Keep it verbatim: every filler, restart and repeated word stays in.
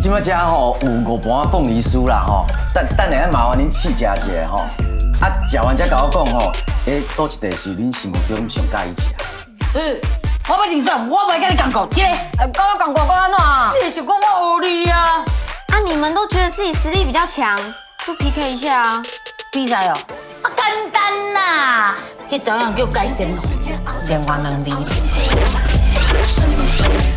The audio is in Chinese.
即摆遮吼有五盘凤梨酥啦吼，等等下麻烦恁试食一下吼。啊，食完才甲我讲吼，诶，倒一块是恁心目中上介意食？ 嗯，我要认怂，我袂甲你讲过，这个。 哎，跟我讲过，跟安怎？ 你是讲我学你啊？ 啊，你们都觉得自己实力比较强，就 P K 一下啊。 比赛哦，啊简单啦，迄怎样叫改善哦？连玩两字。